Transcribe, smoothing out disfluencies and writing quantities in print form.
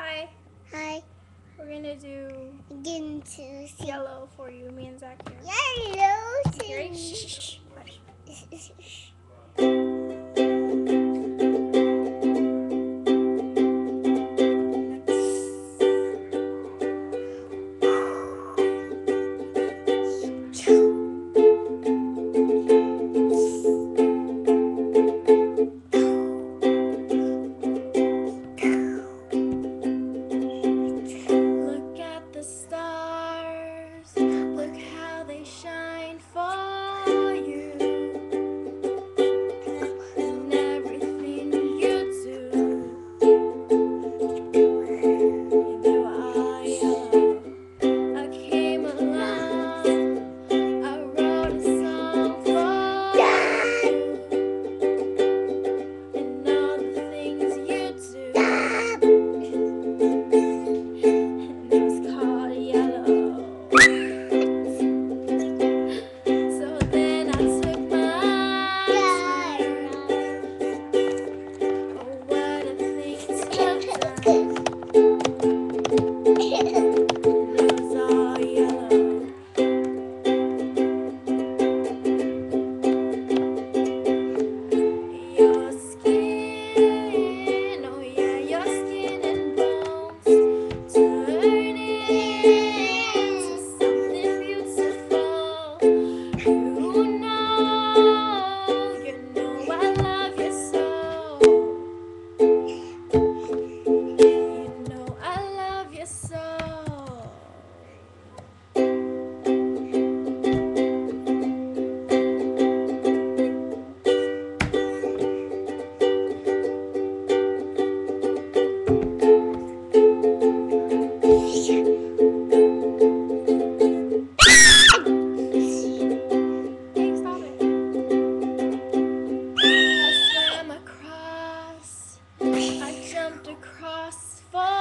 Hi. Hi. We're gonna do yellow for you, me and Zach here. Yellow. You ready? Shh. Hush. Look at the stars. Look how they shine for you. And everything you do. You are yellow. I came along. I wrote a song for you. And all the things you do. And it was called yellow. So then I took my time. Oh, what a thing to have done. And it was all yellow. Your skin, oh yeah, your skin and bones turn into something beautiful. You know I love you so. You know I love you so. Hey, stop it. I swam across, I jumped across for